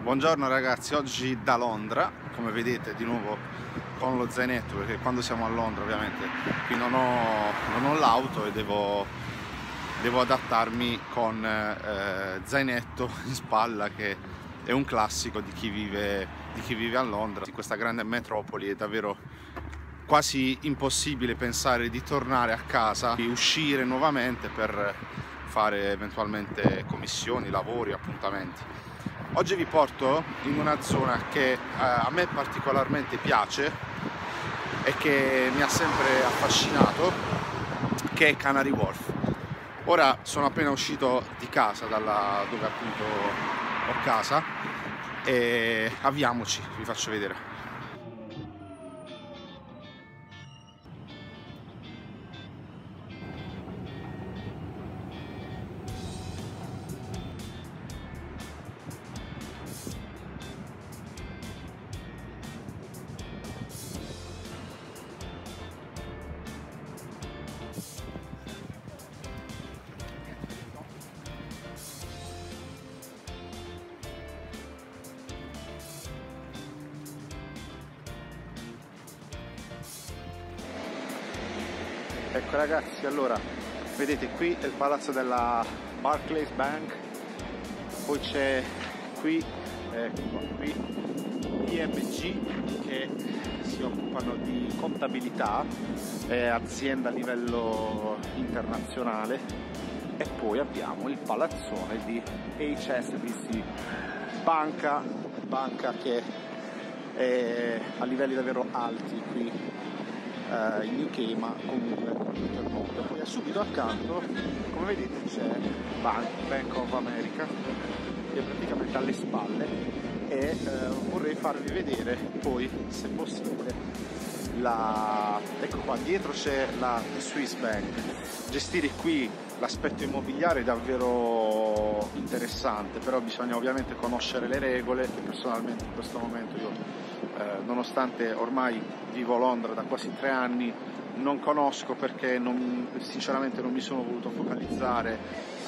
Buongiorno ragazzi, oggi da Londra, come vedete di nuovo con lo zainetto, perché quando siamo a Londra ovviamente qui non ho l'auto e devo adattarmi con zainetto in spalla, che è un classico di chi vive a Londra. In questa grande metropoli è davvero quasi impossibile pensare di tornare a casa, di uscire nuovamente per fare eventualmente commissioni, lavori, appuntamenti. Oggi vi porto in una zona che a me particolarmente piace e che mi ha sempre affascinato, che è Canary Wharf. Ora sono appena uscito di casa, dove appunto ho casa, e avviamoci, vi faccio vedere. Ecco ragazzi, allora vedete qui è il palazzo della Barclays Bank, poi c'è qui IMG che si occupano di contabilità, è azienda a livello internazionale, e poi abbiamo il palazzone di HSBC, banca che è a livelli davvero alti qui in UK, ma comunque tutto il mondo. Poi subito accanto, come vedete, c'è Bank of America, che è praticamente alle spalle, e vorrei farvi vedere poi, se possibile, ecco qua dietro c'è la Swiss Bank. Gestire qui l'aspetto immobiliare è davvero interessante, però bisogna ovviamente conoscere le regole, che personalmente in questo momento io, nonostante ormai vivo a Londra da quasi 3 anni, non conosco, perché sinceramente non mi sono voluto focalizzare,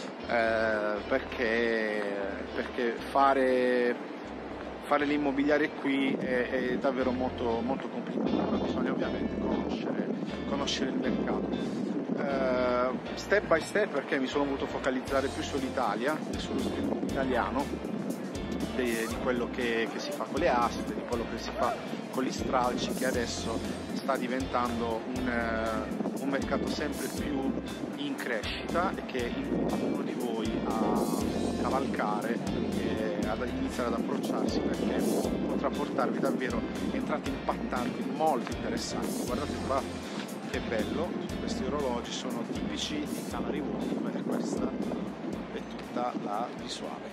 perché fare l'immobiliare qui è davvero molto, molto complicato, bisogna ovviamente conoscere il mercato. Step by step, perché mi sono voluto focalizzare più sull'Italia e sullo sviluppo italiano, di quello che si fa con le aste, di quello che si fa con gli stralci, che adesso sta diventando un mercato sempre più in crescita, e che invito uno di voi a cavalcare e ad iniziare ad approcciarsi, perché potrà portarvi davvero entrate impattanti molto interessanti. Guardate qua che bello, tutti questi orologi sono tipici di Canary Wharf, e questa è tutta la visuale.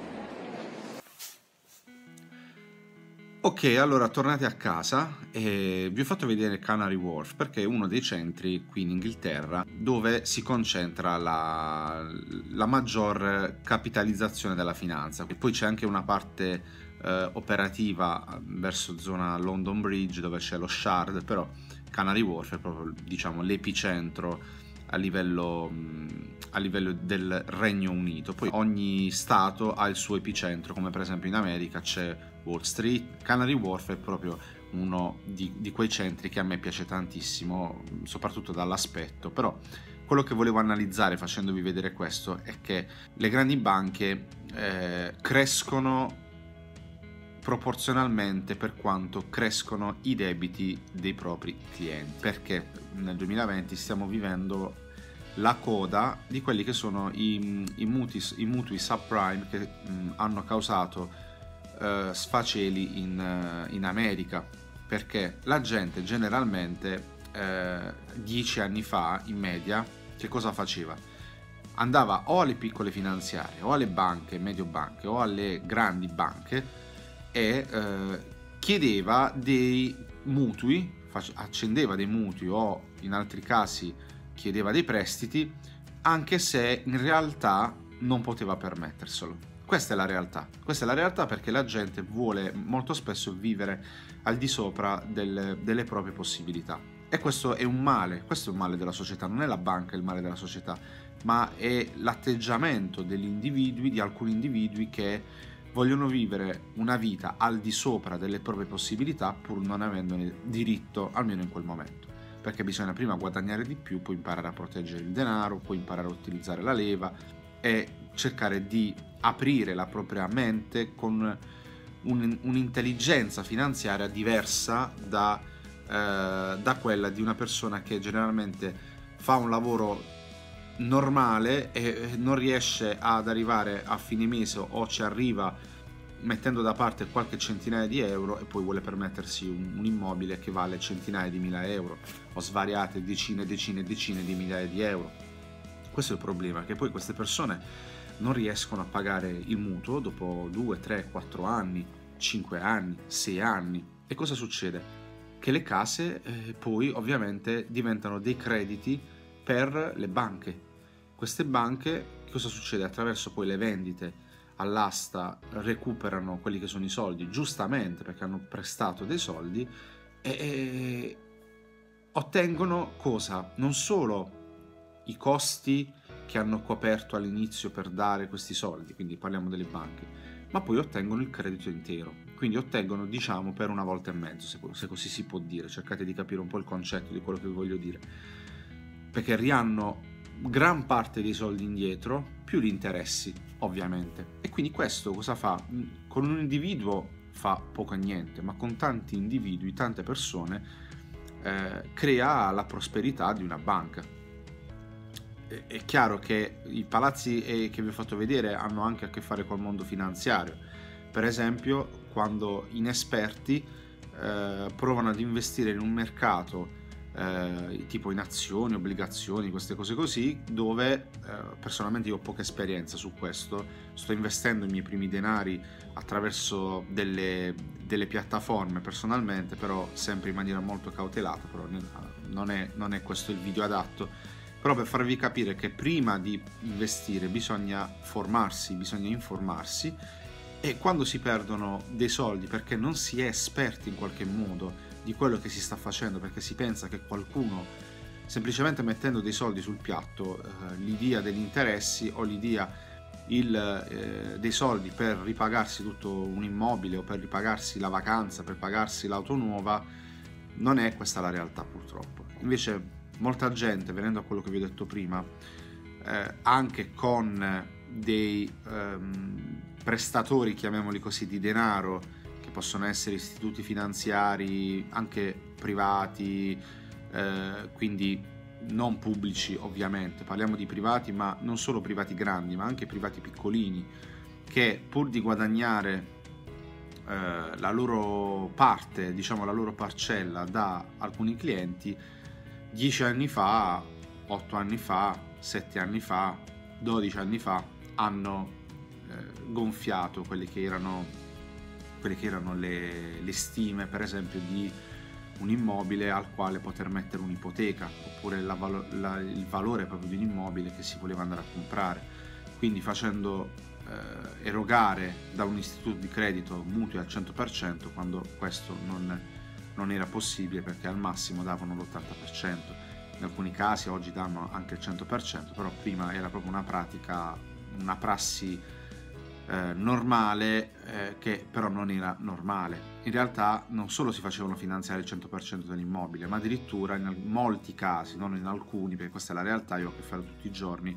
Ok, allora tornati a casa, e vi ho fatto vedere Canary Wharf perché è uno dei centri qui in Inghilterra dove si concentra la maggior capitalizzazione della finanza. E poi c'è anche una parte operativa verso zona London Bridge, dove c'è lo Shard, però Canary Wharf è proprio, diciamo, l'epicentro a livello del Regno Unito. Poi ogni stato ha il suo epicentro, come per esempio in America c'è Wall Street. Canary Wharf è proprio uno di quei centri che a me piace tantissimo, soprattutto dall'aspetto. Però quello che volevo analizzare facendovi vedere questo è che le grandi banche crescono proporzionalmente per quanto crescono i debiti dei propri clienti, perché nel 2020 stiamo vivendo la coda di quelli che sono i mutui subprime, che hanno causato sfaceli in America, perché la gente generalmente 10 anni fa in media che cosa faceva? Andava o alle piccole finanziarie o alle banche, medio banche, o alle grandi banche e chiedeva dei mutui, accendeva dei mutui, o in altri casi chiedeva dei prestiti, anche se in realtà non poteva permetterselo. Questa è la realtà, perché la gente vuole molto spesso vivere al di sopra delle proprie possibilità, e questo è un male della società. Non è la banca il male della società, ma è l'atteggiamento degli individui, di alcuni individui, che vogliono vivere una vita al di sopra delle proprie possibilità pur non avendone diritto, almeno in quel momento. Perché bisogna prima guadagnare di più, poi imparare a proteggere il denaro, poi imparare a utilizzare la leva e cercare di aprire la propria mente con un'intelligenza finanziaria diversa da quella di una persona che generalmente fa un lavoro normale e non riesce ad arrivare a fine mese o ci arriva mettendo da parte qualche centinaia di euro e poi vuole permettersi un immobile che vale centinaia di mila euro o svariate decine e decine e decine di migliaia di euro. Questo è il problema, che poi queste persone non riescono a pagare il mutuo dopo 2, 3, 4 anni, 5 anni, 6 anni. E cosa succede? Che le case poi ovviamente diventano dei crediti per le banche. Queste banche, cosa succede? Attraverso poi le vendite all'asta recuperano quelli che sono i soldi, giustamente perché hanno prestato dei soldi, e ottengono cosa? Non solo i costi che hanno coperto all'inizio per dare questi soldi, quindi parliamo delle banche, ma poi ottengono il credito intero, quindi ottengono, diciamo, per una volta e mezzo, se così si può dire. Cercate di capire un po' il concetto di quello che vi voglio dire, perché rihanno gran parte dei soldi indietro più gli interessi, ovviamente. E quindi questo cosa fa? Con un individuo fa poco e niente, ma con tanti individui, tante persone, crea la prosperità di una banca. È chiaro che i palazzi che vi ho fatto vedere hanno anche a che fare col mondo finanziario. Per esempio, quando inesperti provano ad investire in un mercato tipo in azioni, obbligazioni, queste cose così, dove personalmente io ho poca esperienza su questo, sto investendo i miei primi denari attraverso delle piattaforme personalmente, però sempre in maniera molto cautelata, però non è questo il video adatto, però per farvi capire che prima di investire bisogna formarsi, bisogna informarsi, e quando si perdono dei soldi perché non si è esperti in qualche modo di quello che si sta facendo, perché si pensa che qualcuno semplicemente mettendo dei soldi sul piatto gli dia degli interessi o gli dia dei soldi per ripagarsi tutto un immobile o per ripagarsi la vacanza, per pagarsi l'auto nuova, non è questa la realtà purtroppo. Invece molta gente, venendo a quello che vi ho detto prima, anche con dei prestatori, chiamiamoli così, di denaro, che possono essere istituti finanziari anche privati, quindi non pubblici ovviamente, parliamo di privati, ma non solo privati grandi, ma anche privati piccolini, che pur di guadagnare la loro parte, diciamo la loro parcella da alcuni clienti, 10 anni fa, 8 anni fa, 7 anni fa, 12 anni fa hanno gonfiato quelle che erano le stime, per esempio, di un immobile al quale poter mettere un'ipoteca, oppure il valore proprio di un immobile che si voleva andare a comprare, quindi facendo erogare da un istituto di credito mutui al 100%, quando questo non era possibile, perché al massimo davano l'80%, in alcuni casi oggi danno anche il 100%, però prima era proprio una prassi normale, che però non era normale. In realtà non solo si facevano finanziare il 100% dell'immobile, ma addirittura in molti casi, non in alcuni, perché questa è la realtà, io ho a che fare tutti i giorni,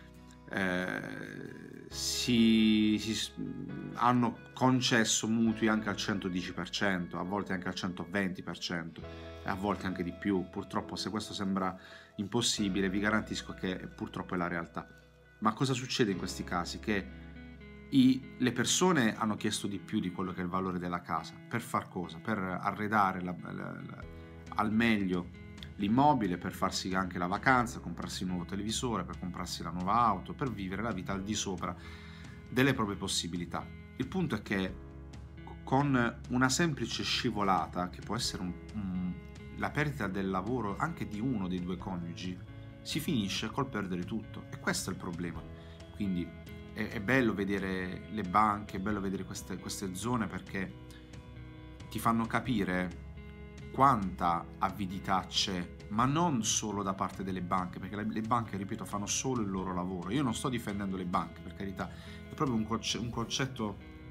hanno concesso mutui anche al 110%, a volte anche al 120% e a volte anche di più. Purtroppo, se questo sembra impossibile, vi garantisco che purtroppo è la realtà. Ma cosa succede in questi casi? Che le persone hanno chiesto di più di quello che è il valore della casa. Per far cosa? Per arredare al meglio l'immobile, per farsi anche la vacanza, comprarsi il nuovo televisore, per comprarsi la nuova auto, per vivere la vita al di sopra delle proprie possibilità. Il punto è che con una semplice scivolata, che può essere la perdita del lavoro anche di uno dei due coniugi, si finisce col perdere tutto, e questo è il problema. Quindi è bello vedere le banche, è bello vedere queste zone, perché ti fanno capire quanta avidità c'è, ma non solo da parte delle banche, perché le banche, ripeto, fanno solo il loro lavoro. Io non sto difendendo le banche, per carità, è proprio un concetto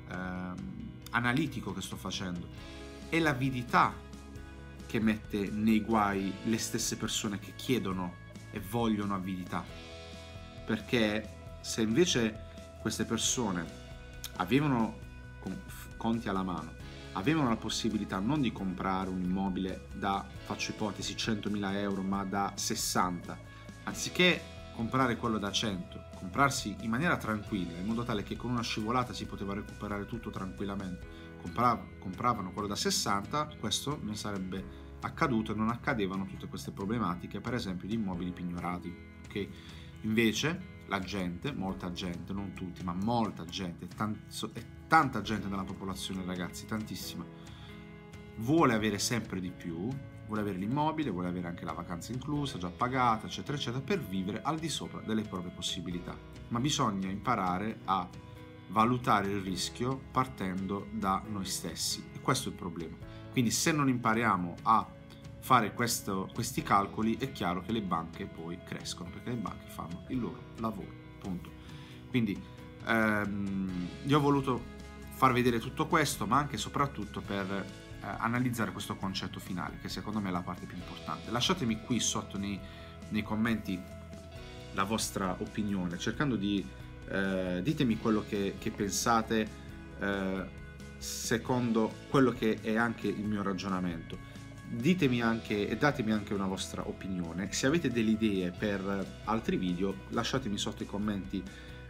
analitico che sto facendo, è l'avidità che mette nei guai le stesse persone che chiedono e vogliono avidità. Perché se invece queste persone avevano conti alla mano, avevano la possibilità non di comprare un immobile da, faccio ipotesi, 100.000 euro, ma da 60, anziché comprare quello da 100, comprarsi in maniera tranquilla, in modo tale che con una scivolata si poteva recuperare tutto tranquillamente, compravano quello da 60, questo non sarebbe accaduto e non accadevano tutte queste problematiche, per esempio di immobili pignorati, ok? Invece la gente, molta gente, non tutti, ma molta gente, tanta gente nella popolazione, ragazzi, tantissima, vuole avere sempre di più, vuole avere l'immobile, vuole avere anche la vacanza inclusa, già pagata, eccetera, eccetera, per vivere al di sopra delle proprie possibilità. Ma bisogna imparare a valutare il rischio partendo da noi stessi, e questo è il problema. Quindi se non impariamo a fare questi calcoli, è chiaro che le banche poi crescono, perché le banche fanno il loro lavoro, punto. Quindi io ho voluto far vedere tutto questo, ma anche e soprattutto per analizzare questo concetto finale, che secondo me è la parte più importante. Lasciatemi qui sotto nei commenti la vostra opinione, cercando di ditemi quello che pensate secondo quello che è anche il mio ragionamento. Ditemi anche e datemi anche una vostra opinione. Se avete delle idee per altri video, lasciatemi sotto i commenti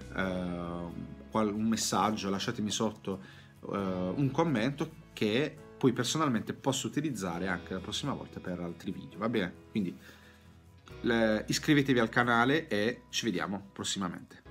un messaggio, lasciatemi sotto un commento che poi personalmente posso utilizzare anche la prossima volta per altri video, va bene? Quindi iscrivetevi al canale e ci vediamo prossimamente.